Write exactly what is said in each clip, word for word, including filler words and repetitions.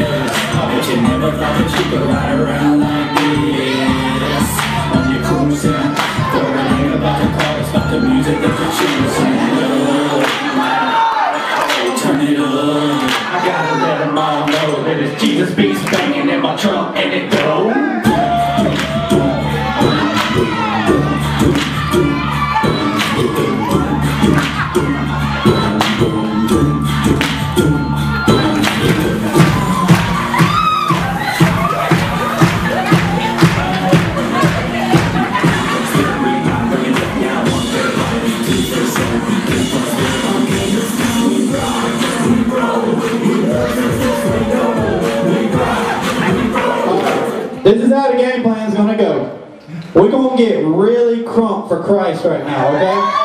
I bet you never thought that you could ride around like this. When you're cruising, don't ain't about the car, it's about the music that you're choosing. Turn it up. I gotta let them all know that it's Jesus beats banging in my trunk and it go. This is how the game plan is going to go. We're going to get really crunk for Christ right now, okay?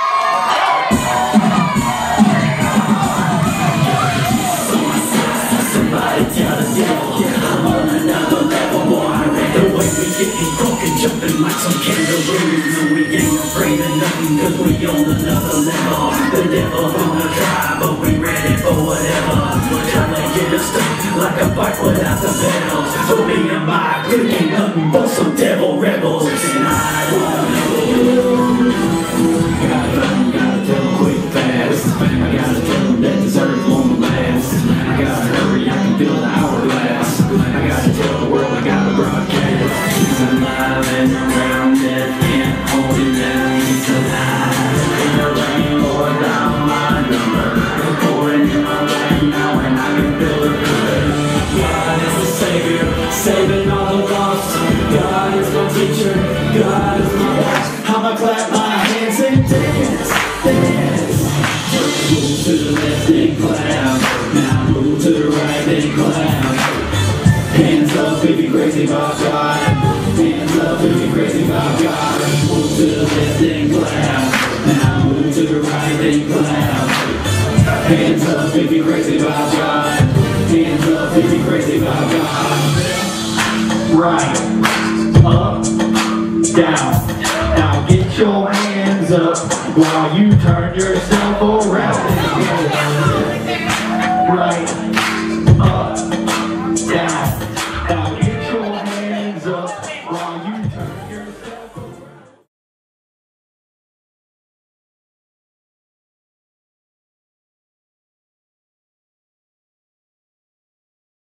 Somebody tell the devil, I'm on another level, boy. I read the way we getting crunk and jumping like some kangaroos. And we ain't afraid of nothing, cause we on another level. The devil gonna try, but we ready for whatever. Trying to get us stuck like a bike without the pedals. So me and my clique ain't nothing but some devil rebels. And I wanna know. Gotta, gotta tell them quick fast. I gotta tell them that deserves won't last. I gotta hurry, I can feel the hourglass. I gotta tell the world I gotta broadcast. He's alive and around death, can't hold it down. He's alive. In the rain, pour down my number. Pouring in my life now and I can feel it good. God is the Savior, saving all the lost. God is my teacher, God is my boss. I'ma clap my hands and dance, dance. Move to the left and clap. Now move to the right and clap. Hands up if you're crazy about God. Hands up if you're crazy about God. Move to the left and clap. Now move to the right and clap. Hands up if you're crazy about God. Hands up if you're crazy about God. Right, up, down. Now get your hands up while you turn yourself around.